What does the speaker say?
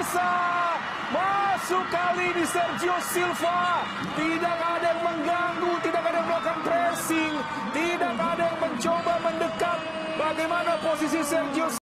biasa. Masuk kali ini Sergio Silva. Tidak ada yang mengganggu, tidak ada yang melakukan pressing, tidak ada yang mencoba mendekat. Bagaimana posisi Sergio